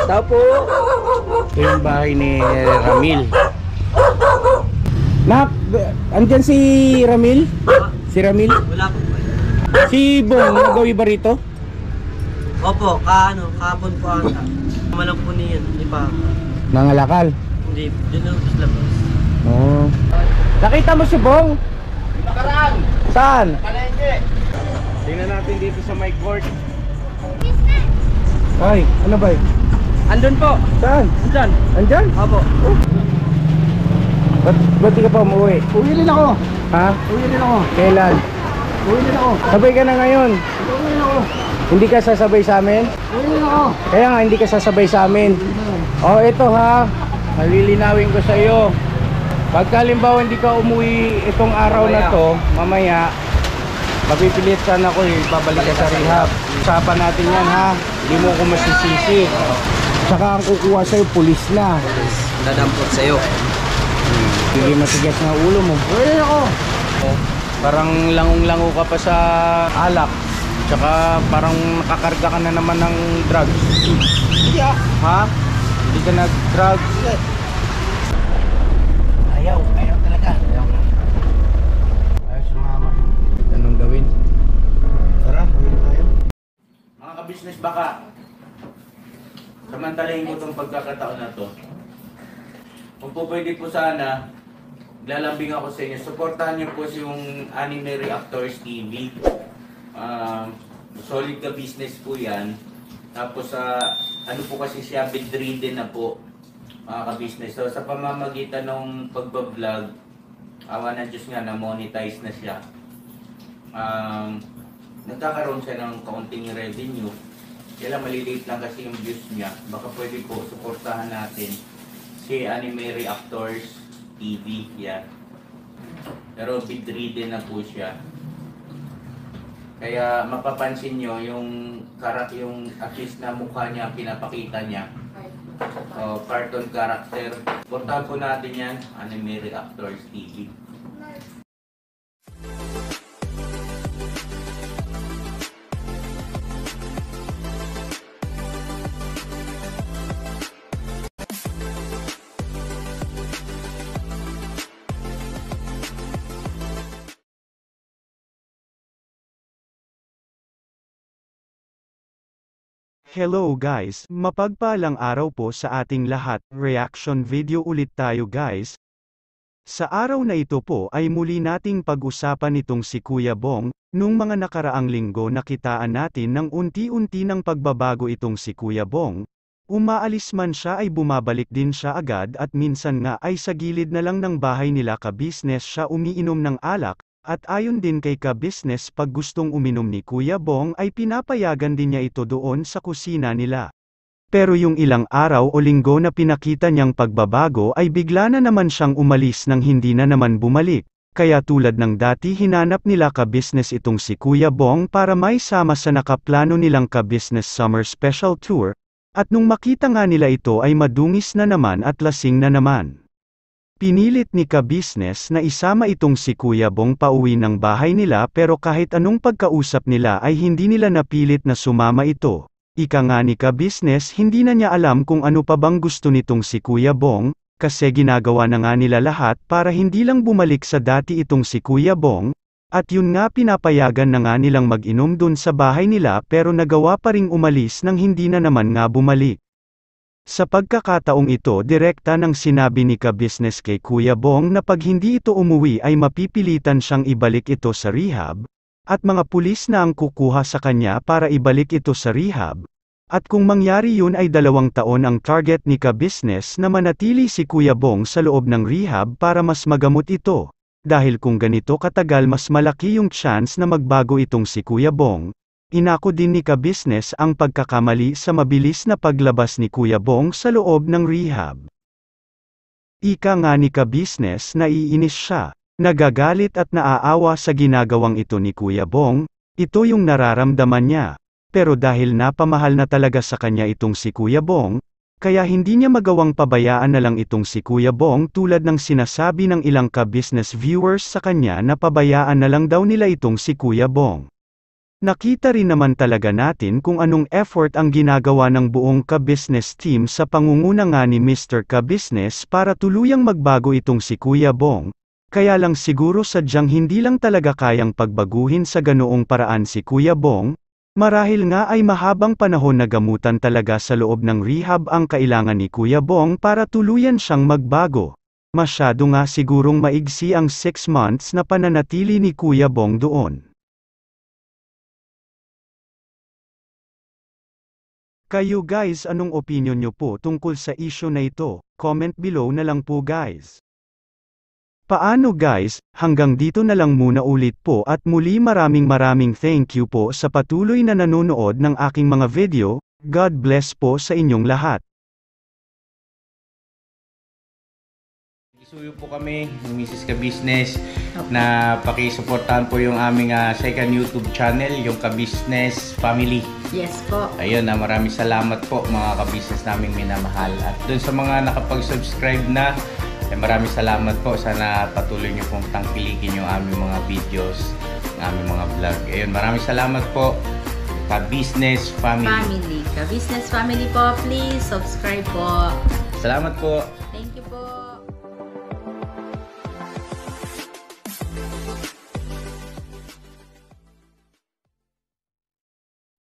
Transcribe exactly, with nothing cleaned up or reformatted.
Tao po. Ito yung bahay ni Ramil. Nak, andyan si Ramil? Si Ramil? Wala po. Si Bong, nagawi ba rito? Opo, ka ano, kahapon po ata. Malang po niyan, di pa. Nangalakal? Hindi, dun lang po sa labas. Oo. Nakita mo si Bong? Nakaraan! Saan? Palengke! Tingnan natin dito sa my court. Ay, ano ba? Andun po. Saan? Andyan. Andyan? Opo. Oh. Ba't, ba't di ka pa umuwi? Uwi rin ako! Ha? Uwi rin ako! Kailan? Uwi rin ako! Sabay ka na ngayon. Uwi rin ako! Hindi ka sasabay sa amin? Uwi rin ako! Kaya nga hindi ka sasabay sa amin. Oh, ito ha. Malilinawin ko sa iyo. Pagka halimbawa hindi ka umuwi itong araw na to, mamaya mapipilit sana ako eh, babalik ka sa rehab. Usapan natin yan ha. Hindi mo ako masisisi. Saka ang kukuha sa'yo, pulis na. Dadampot sa'yo. Hindi matigas na ulo mo. Uwi rin ako! Parang langong-lango ka pa sa alak. Tsaka parang nakakarga ka na naman ng drugs. Hindi ah! Ha? Hindi ka nag-drugs? Ayaw! Ayaw talaga! Ayaw! Ayaw sumama. Anong gawin? Tara, uwi rin tayo. Mga ka-business baka, samantalahin ko itong pagkakataon na to. Kung po pwede po sana, lalambing ako sa inyo. Supportahan niyo po yung Anime Reactors T V. Uh, solid ka business po yan. Tapos sa uh, ano po kasi siya, bedridden na po, mga ka-business. So sa pamamagitan ng pagbablog, awa ng Diyos nga, na-monetize na siya. Um, nagkakaroon siya ng kaunting revenue. Kaya lang maliliit lang kasi yung views niya. Baka pwede po suportahan natin si Anime Reactors T V. Yan. Pero bedridden na po siya. Kaya mapapansin nyo yung karak yung at least na mukha niya pinapakita niya. So, cartoon character. Suportahan po natin yan, Anime Reactors T V. Hello guys, mapagpalang araw po sa ating lahat, reaction video ulit tayo guys. Sa araw na ito po ay muli nating pag-usapan itong si Kuya Bong. Nung mga nakaraang linggo nakitaan natin ng unti-unti ng pagbabago itong si Kuya Bong. Umaalis man siya ay bumabalik din siya agad at minsan nga ay sa gilid na lang ng bahay nila ka-business siya umiinom ng alak. At ayon din kay ka-business pag gustong uminom ni Kuya Bong ay pinapayagan din niya ito doon sa kusina nila. Pero yung ilang araw o linggo na pinakita niyang pagbabago ay bigla na naman siyang umalis nang hindi na naman bumalik. Kaya tulad ng dati hinanap nila ka-business itong si Kuya Bong para may sama sa nakaplano nilang ka-business summer special tour. At nung makita nga nila ito ay madungis na naman at lasing na naman. Pinilit ni ka-business na isama itong si Kuya Bong pauwi ng bahay nila pero kahit anong pagkausap nila ay hindi nila napilit na sumama ito. Ika nga ni ka-business hindi na niya alam kung ano pa bang gusto nitong si Kuya Bong, kasi ginagawa na nga nila lahat para hindi lang bumalik sa dati itong si Kuya Bong, at yun nga pinapayagan na nga nilang mag-inom dun sa bahay nila pero nagawa pa ring umalis nang hindi na naman nga bumalik. Sa pagkakataong ito direkta nang sinabi ni ka-business kay Kuya Bong na pag hindi ito umuwi ay mapipilitan siyang ibalik ito sa rehab, at mga pulis na ang kukuha sa kanya para ibalik ito sa rehab, at kung mangyari yun ay dalawang taon ang target ni ka-business na manatili si Kuya Bong sa loob ng rehab para mas magamot ito, dahil kung ganito katagal mas malaki yung chance na magbago itong si Kuya Bong. Inako din ni ka-business ang pagkakamali sa mabilis na paglabas ni Kuya Bong sa loob ng rehab. Ika nga ni ka-business na iinis siya, nagagalit at naaawa sa ginagawang ito ni Kuya Bong, ito yung nararamdaman niya. Pero dahil napamahal na talaga sa kanya itong si Kuya Bong, kaya hindi niya magawang pabayaan na lang itong si Kuya Bong tulad ng sinasabi ng ilang ka-business viewers sa kanya na pabayaan na lang daw nila itong si Kuya Bong. Nakita rin naman talaga natin kung anong effort ang ginagawa ng buong Ka-Business team sa pangunguna nga ni mister Ka-Business para tuluyang magbago itong si Kuya Bong. Kaya lang siguro sadyang hindi lang talaga kayang pagbaguhin sa ganoong paraan si Kuya Bong. Marahil nga ay mahabang panahon na gamutan talaga sa loob ng rehab ang kailangan ni Kuya Bong para tuluyan siyang magbago. Masyado nga sigurong maigsi ang six months na pananatili ni Kuya Bong doon. Kayo guys, anong opinion nyo po tungkol sa issue na ito? Comment below na lang po guys. Paano guys, hanggang dito na lang muna ulit po at muli maraming maraming thank you po sa patuloy na nanonood ng aking mga video. God bless po sa inyong lahat. Isuyo po kami ng Missus Ka-Business na pakisuportahan po yung aming uh, second YouTube channel, yung Ka-Business Family. Yes po. Ayun, na maraming salamat po mga ka-business naming minamahal. At dun sa mga nakapag-subscribe na, eh, maraming salamat po. Sana patuloy nyo pong tangkilikin yung aming mga videos, ang aming mga vlog. Ayun, maraming salamat po. Ka-Business Family. Family. Ka-Business Family po, please subscribe po. Salamat po.